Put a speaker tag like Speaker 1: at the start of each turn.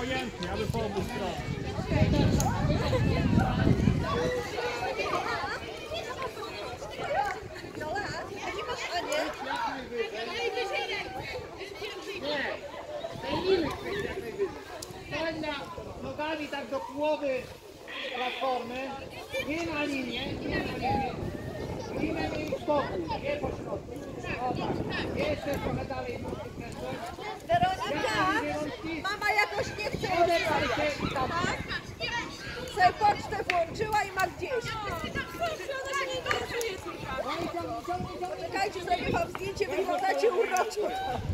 Speaker 1: obojętnie, aby po obu stronach. Nie, stajemy jak najwyżej. Stań nogami tak do połowy platformy, nie na linię, nie na linię. Linię mieć spokój, nie po środku. Jeszcze trochę dalej nóżki kręcą.
Speaker 2: Weronika, mama jakoś nie chce odejść, tak? Sobie pocztę włączyła i ma gdzieś. Poczekajcie, zrobię wam zdjęcie, wyglądacie uroczo.